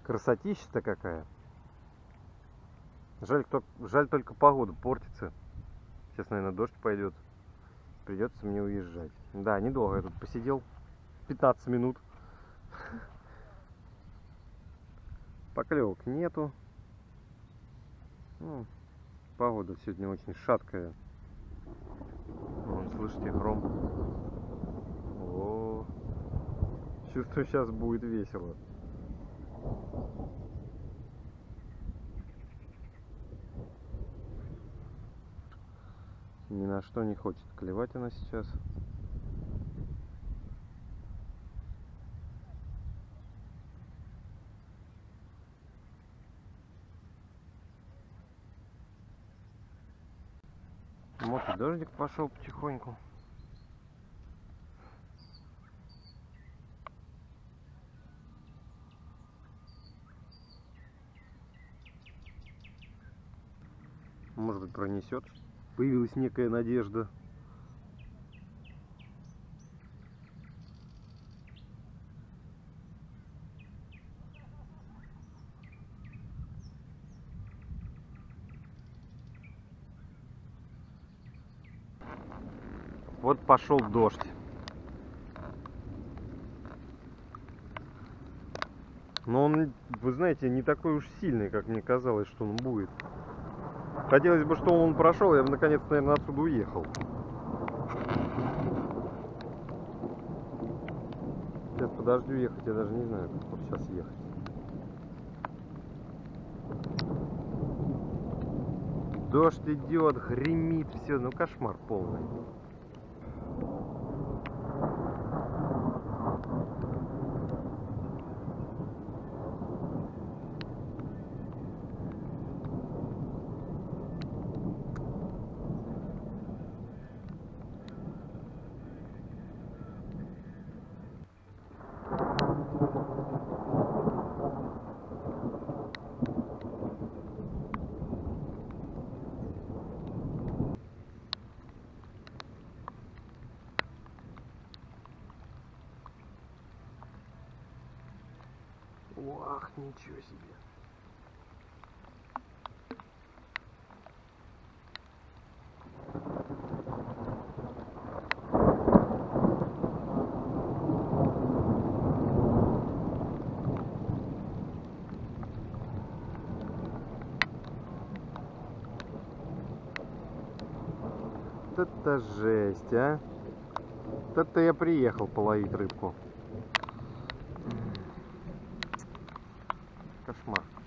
Красотища-то какая. Жаль только погода портится. Сейчас, наверное, дождь пойдет. Придется мне уезжать. Да, недолго я тут посидел. 15 минут. Поклевок нету. Ну, погода сегодня очень шаткая. Вон, слышите, гром. О, чувствую, сейчас будет весело. Ни на что не хочет клевать она сейчас. Вот и дождик пошел потихоньку. Может быть, пронесет. Появилась некая надежда. Вот пошел дождь. Но он, вы знаете, не такой уж сильный, как мне казалось, что он будет. Хотелось бы, чтобы он прошел, я бы наконец, наверное, отсюда уехал. Сейчас подожду ехать, я даже не знаю, как вот сейчас ехать. Дождь идет, гремит, все, ну кошмар полный. Ох, ничего себе. Вот это жесть, а. Вот это я приехал половить рыбку. Кошмар.